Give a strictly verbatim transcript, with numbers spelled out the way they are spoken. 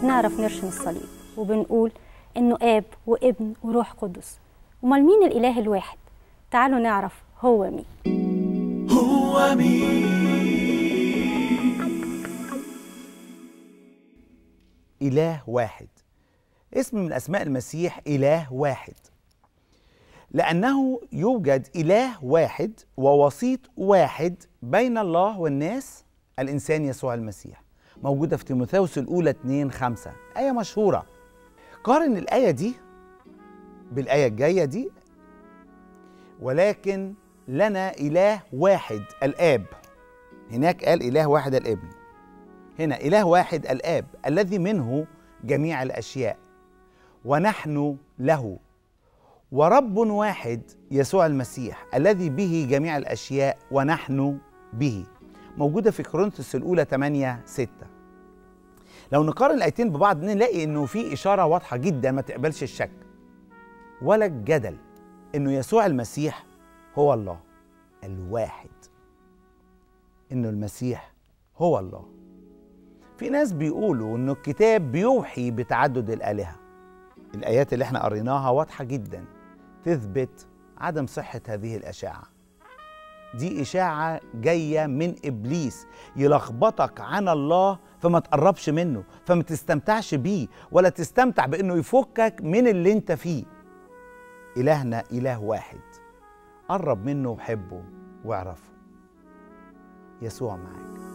بنعرف نرشم الصليب وبنقول إنه آب وابن وروح قدس. أمال مين الإله الواحد؟ تعالوا نعرف هو مين. هو مين؟ إله واحد. اسم من أسماء المسيح إله واحد، لأنه يوجد إله واحد ووسيط واحد بين الله والناس، الإنسان يسوع المسيح. موجودة في تيموثاوس الأولى اتنين خمسة، آية مشهورة. قارن الآية دي بالآية الجاية دي: ولكن لنا إله واحد الآب. هناك قال إله واحد الابن، هنا إله واحد الآب الذي منه جميع الأشياء ونحن له، ورب واحد يسوع المسيح الذي به جميع الأشياء ونحن به. موجودة في كورنثوس الأولى ثمانية ستة. لو نقارن الآيتين ببعض نلاقي إنه في إشارة واضحة جدا ما تقبلش الشك ولا الجدل، إنه يسوع المسيح هو الله الواحد، إنه المسيح هو الله. في ناس بيقولوا إنه الكتاب بيوحي بتعدد الآلهة. الآيات اللي احنا قريناها واضحة جدا تثبت عدم صحة هذه الأشاعة. دي إشاعة جاية من إبليس يلخبطك عن الله، فما تقربش منه، فما تستمتعش بيه، ولا تستمتع بأنه يفكك من اللي انت فيه. إلهنا إله واحد، قرب منه وحبه واعرفه. يسوع معاك.